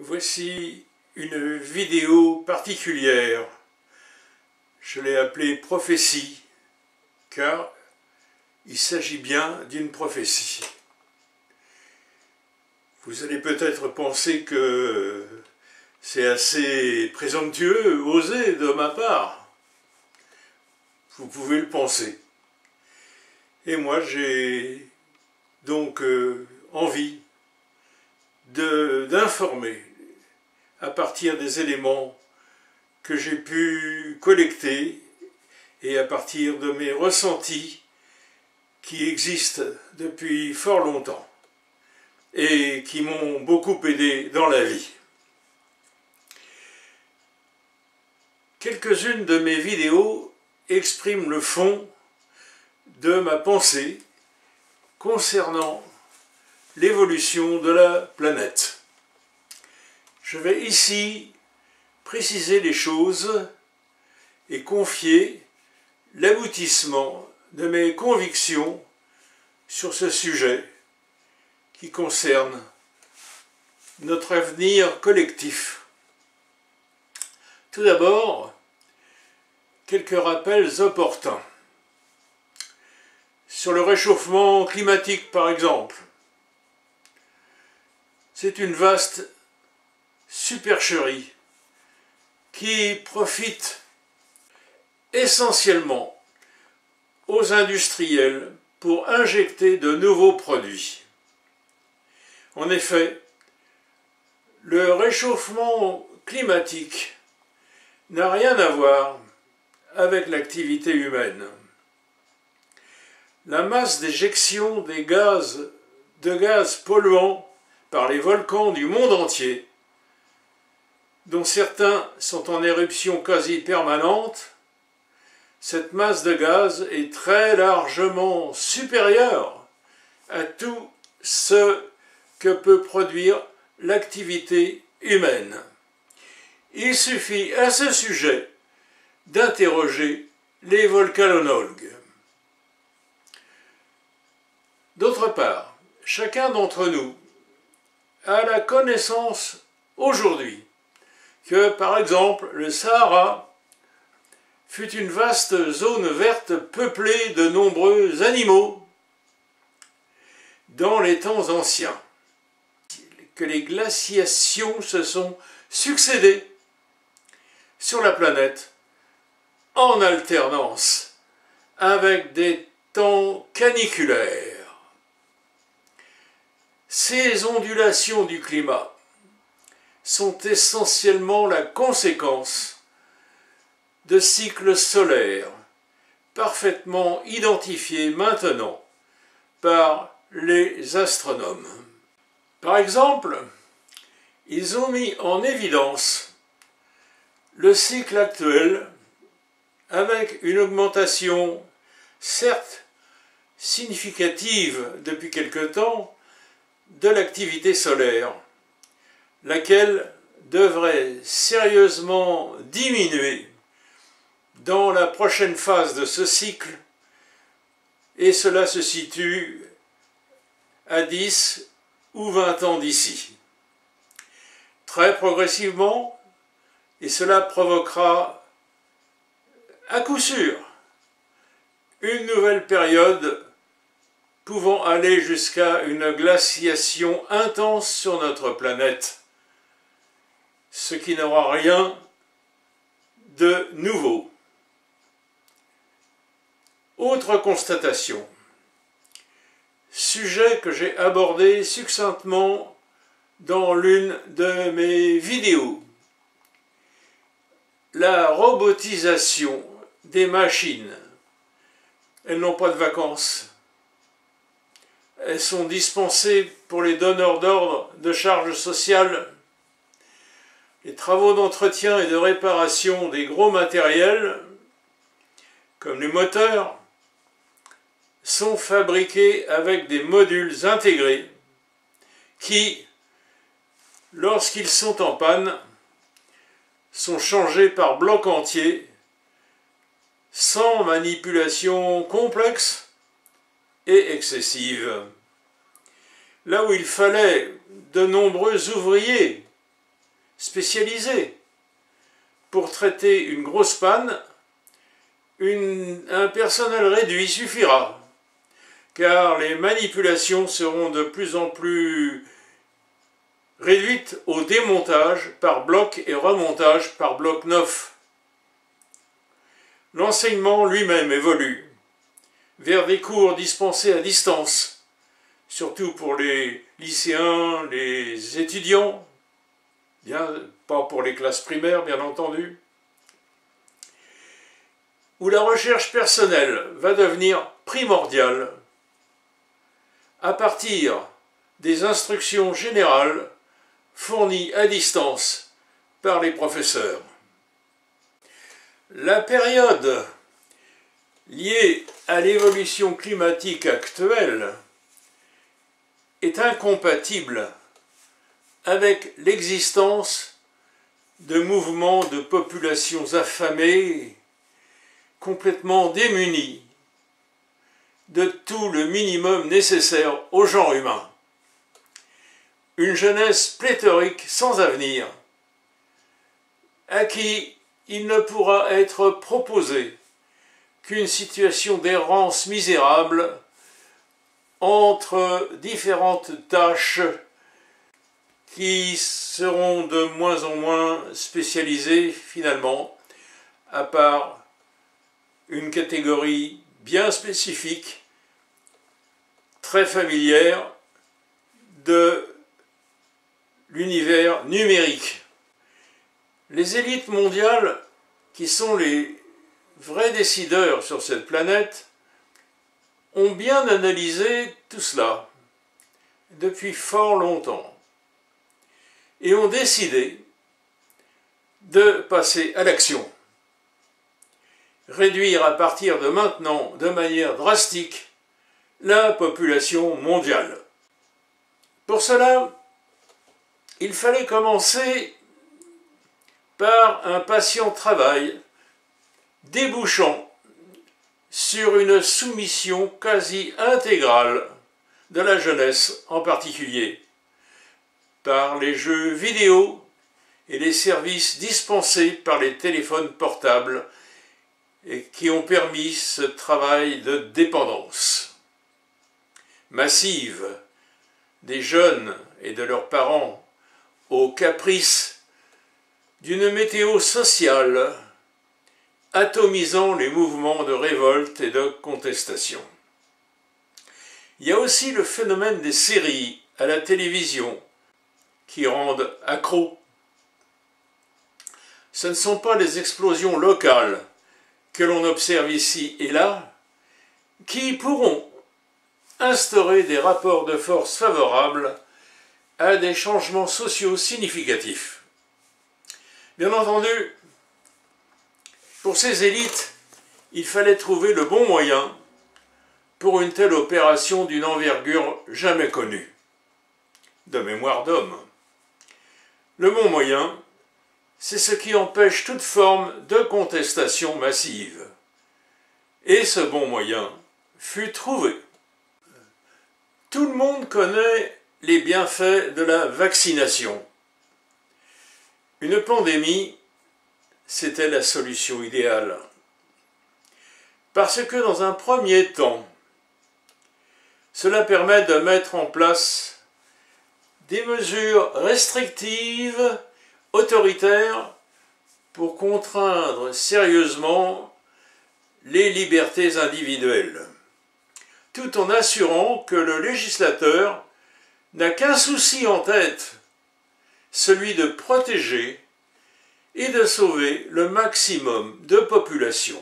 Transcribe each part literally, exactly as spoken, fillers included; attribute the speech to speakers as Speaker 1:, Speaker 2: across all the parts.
Speaker 1: Voici une vidéo particulière. Je l'ai appelée prophétie, car il s'agit bien d'une prophétie. Vous allez peut-être penser que c'est assez présomptueux, osé de ma part. Vous pouvez le penser. Et moi, j'ai donc euh, envie d'informer à partir des éléments que j'ai pu collecter et à partir de mes ressentis qui existent depuis fort longtemps et qui m'ont beaucoup aidé dans la vie. Quelques-unes de mes vidéos expriment le fond de ma pensée concernant l'évolution de la planète. Je vais ici préciser les choses et confier l'aboutissement de mes convictions sur ce sujet qui concerne notre avenir collectif. Tout d'abord, quelques rappels opportuns. Sur le réchauffement climatique, par exemple, c'est une vaste supercherie qui profite essentiellement aux industriels pour injecter de nouveaux produits. En effet, le réchauffement climatique n'a rien à voir avec l'activité humaine. La masse d'éjection des gaz, de gaz polluants par les volcans du monde entier, dont certains sont en éruption quasi permanente, cette masse de gaz est très largement supérieure à tout ce que peut produire l'activité humaine. Il suffit à ce sujet d'interroger les volcanologues. D'autre part, chacun d'entre nous a la connaissance aujourd'hui que, par exemple, le Sahara fut une vaste zone verte peuplée de nombreux animaux dans les temps anciens, que les glaciations se sont succédées sur la planète en alternance avec des temps caniculaires. Ces ondulations du climat sont essentiellement la conséquence de cycles solaires parfaitement identifiés maintenant par les astronomes. Par exemple, ils ont mis en évidence le cycle actuel avec une augmentation certes significative depuis quelque temps de l'activité solaire, laquelle devrait sérieusement diminuer dans la prochaine phase de ce cycle, et cela se situe à dix ou vingt ans d'ici. Très progressivement, et cela provoquera à coup sûr une nouvelle période pouvant aller jusqu'à une glaciation intense sur notre planète, ce qui n'aura rien de nouveau. Autre constatation, sujet que j'ai abordé succinctement dans l'une de mes vidéos, la robotisation des machines. Elles n'ont pas de vacances. Elles sont dispensées pour les donneurs d'ordre de charges sociales. Les travaux d'entretien et de réparation des gros matériels, comme les moteurs, sont fabriqués avec des modules intégrés qui, lorsqu'ils sont en panne, sont changés par bloc entier, sans manipulation complexe et excessive. Là où il fallait de nombreux ouvriers spécialisés. Pour traiter une grosse panne, une, un personnel réduit suffira, car les manipulations seront de plus en plus réduites au démontage par bloc et remontage par bloc neuf. L'enseignement lui-même évolue vers des cours dispensés à distance, surtout pour les lycéens, les étudiants, bien, pas pour les classes primaires bien entendu, où la recherche personnelle va devenir primordiale à partir des instructions générales fournies à distance par les professeurs. La période liée à l'évolution climatique actuelle est incompatible avec l'existence de mouvements de populations affamées, complètement démunies de tout le minimum nécessaire au genre humain. Une jeunesse pléthorique sans avenir, à qui il ne pourra être proposé qu'une situation d'errance misérable entre différentes tâches qui seront de moins en moins spécialisées finalement, à part une catégorie bien spécifique, très familière de l'univers numérique. Les élites mondiales, qui sont les vrais décideurs sur cette planète, ont bien analysé tout cela depuis fort longtemps et ont décidé de passer à l'action. Réduire à partir de maintenant de manière drastique la population mondiale. Pour cela, il fallait commencer par un patient travail débouchant sur une soumission quasi intégrale de la jeunesse en particulier, par les jeux vidéo et les services dispensés par les téléphones portables et qui ont permis ce travail de dépendance massive des jeunes et de leurs parents aux caprices d'une météo sociale atomisant les mouvements de révolte et de contestation. Il y a aussi le phénomène des séries à la télévision qui rendent accros. Ce ne sont pas les explosions locales que l'on observe ici et là qui pourront instaurer des rapports de force favorables à des changements sociaux significatifs. Bien entendu, pour ces élites, il fallait trouver le bon moyen pour une telle opération d'une envergure jamais connue, de mémoire d'homme. Le bon moyen, c'est ce qui empêche toute forme de contestation massive. Et ce bon moyen fut trouvé. Tout le monde connaît les bienfaits de la vaccination. Une pandémie, c'était la solution idéale. Parce que dans un premier temps, cela permet de mettre en place des mesures restrictives, autoritaires, pour contraindre sérieusement les libertés individuelles, tout en assurant que le législateur n'a qu'un souci en tête, celui de protéger et de sauver le maximum de population.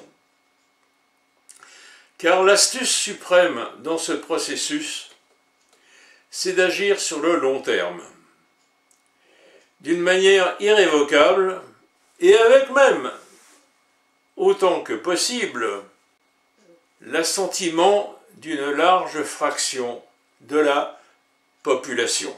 Speaker 1: Car l'astuce suprême dans ce processus, c'est d'agir sur le long terme, d'une manière irrévocable et avec même, autant que possible, l'assentiment d'une large fraction de la population.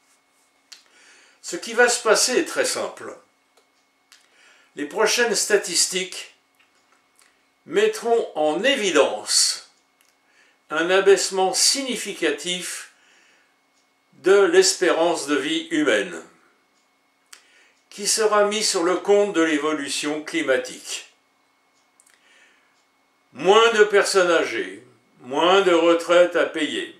Speaker 1: Ce qui va se passer est très simple. Les prochaines statistiques mettront en évidence un abaissement significatif de l'espérance de vie humaine, qui sera mis sur le compte de l'évolution climatique. Moins de personnes âgées, moins de retraites à payer,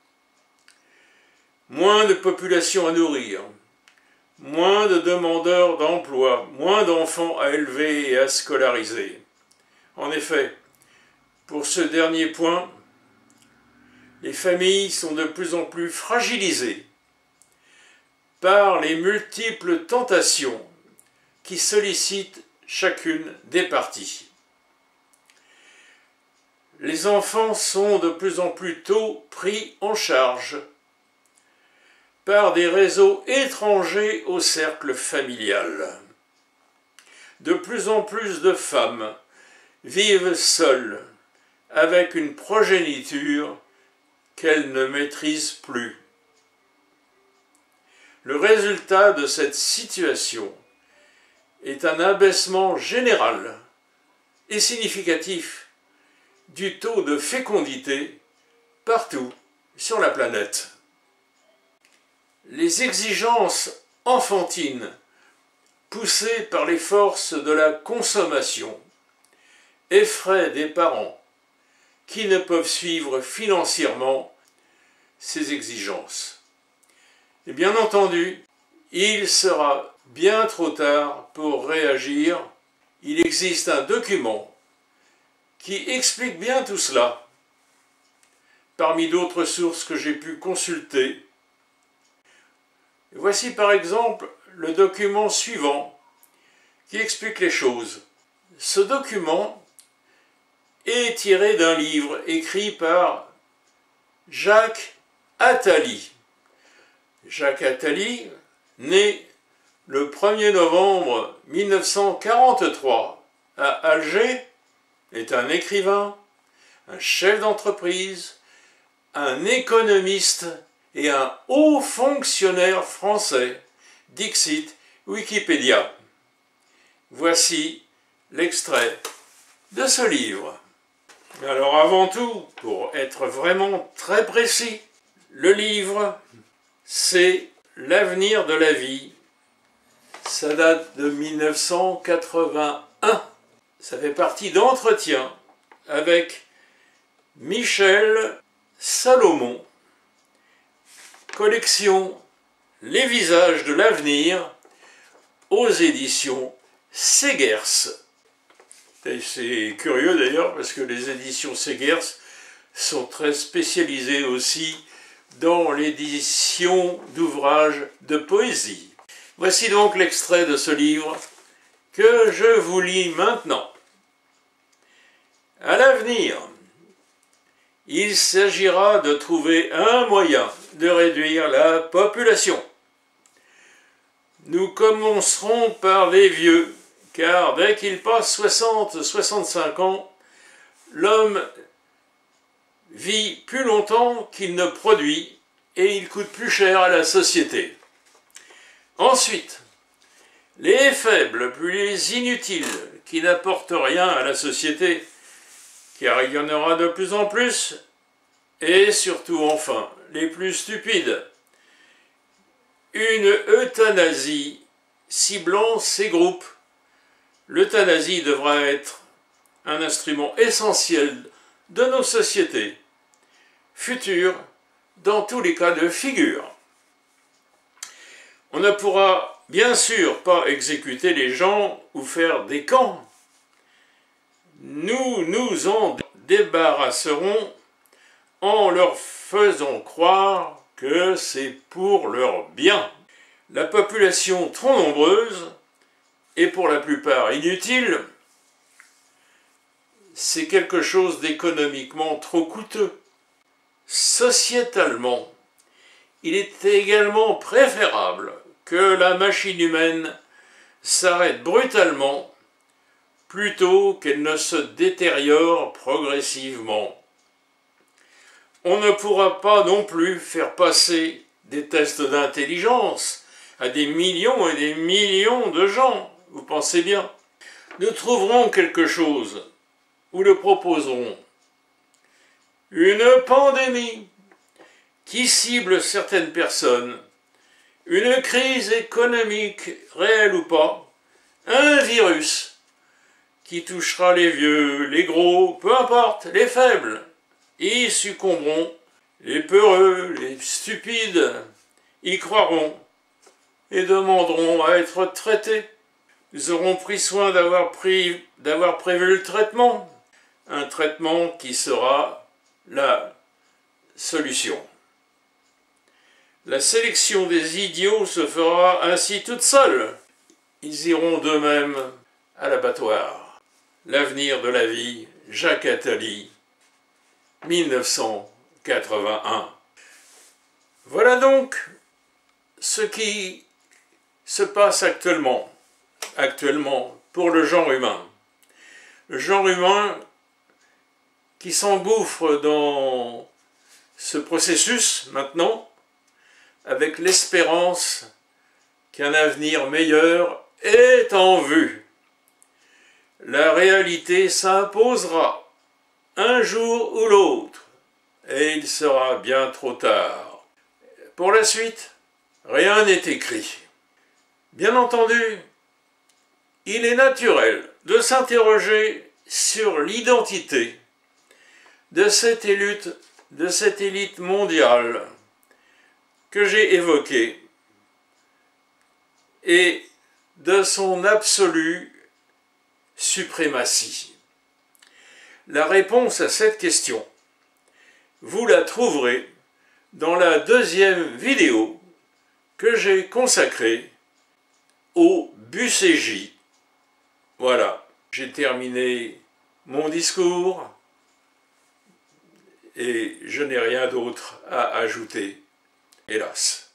Speaker 1: moins de population à nourrir, moins de demandeurs d'emploi, moins d'enfants à élever et à scolariser. En effet, pour ce dernier point, les familles sont de plus en plus fragilisées par les multiples tentations qui sollicitent chacune des parties. Les enfants sont de plus en plus tôt pris en charge par des réseaux étrangers au cercle familial. De plus en plus de femmes vivent seules, avec une progéniture qu'elles ne maîtrisent plus. Le résultat de cette situation est un abaissement général et significatif du taux de fécondité partout sur la planète. Les exigences enfantines poussées par les forces de la consommation effraient des parents qui ne peuvent suivre financièrement ces exigences. Et bien entendu, il sera bien trop tard pour réagir. Il existe un document qui explique bien tout cela, parmi d'autres sources que j'ai pu consulter. Voici par exemple le document suivant qui explique les choses. Ce document est tiré d'un livre écrit par Jacques Attali. Jacques Attali, né le premier novembre mille neuf cent quarante-trois à Alger, est un écrivain, un chef d'entreprise, un économiste et un haut fonctionnaire français, dixit Wikipédia. Voici l'extrait de ce livre. Alors avant tout, pour être vraiment très précis, le livre, c'est L'avenir de la vie. Ça date de mille neuf cent quatre-vingt-un. Ça fait partie d'entretiens avec Michel Salomon, collection Les visages de l'avenir, aux éditions Segers. C'est curieux d'ailleurs parce que les éditions Segers sont très spécialisées aussi dans l'édition d'ouvrages de poésie. Voici donc l'extrait de ce livre que je vous lis maintenant. À l'avenir, il s'agira de trouver un moyen de réduire la population. Nous commencerons par les vieux, car dès qu'il passe soixante à soixante-cinq ans, l'homme vit plus longtemps qu'il ne produit et il coûte plus cher à la société. Ensuite, les faibles, puis les inutiles, qui n'apportent rien à la société, car il y en aura de plus en plus, et surtout enfin, les plus stupides. Une euthanasie ciblant ces groupes. L'euthanasie devra être un instrument essentiel de nos sociétés futures, dans tous les cas de figure. On ne pourra bien sûr pas exécuter les gens ou faire des camps. Nous nous en débarrasserons en leur faisant croire que c'est pour leur bien. La population trop nombreuse, et pour la plupart inutile, c'est quelque chose d'économiquement trop coûteux. Sociétalement, il est également préférable que la machine humaine s'arrête brutalement plutôt qu'elle ne se détériore progressivement. On ne pourra pas non plus faire passer des tests d'intelligence à des millions et des millions de gens, vous pensez bien. Nous trouverons quelque chose, ou le proposerons. Une pandémie qui cible certaines personnes, une crise économique réelle ou pas, un virus qui touchera les vieux, les gros, peu importe, les faibles, y succomberont, les peureux, les stupides y croiront et demanderont à être traités. Nous aurons pris soin d'avoir pris, d'avoir prévu le traitement, un traitement qui sera la solution. La sélection des idiots se fera ainsi toute seule. Ils iront d'eux-mêmes à l'abattoir. L'avenir de la vie, Jacques Attali, mille neuf cent quatre-vingt-un. Voilà donc ce qui se passe actuellement, actuellement pour le genre humain. Le genre humain qui s'engouffre dans ce processus maintenant, avec l'espérance qu'un avenir meilleur est en vue. La réalité s'imposera un jour ou l'autre, et il sera bien trop tard. Pour la suite, rien n'est écrit. Bien entendu, il est naturel de s'interroger sur l'identité de cette élite, de cette élite mondiale que j'ai évoquée et de son absolue suprématie. La réponse à cette question, vous la trouverez dans la deuxième vidéo que j'ai consacrée au B C J. Voilà, j'ai terminé mon discours et je n'ai rien d'autre à ajouter, hélas.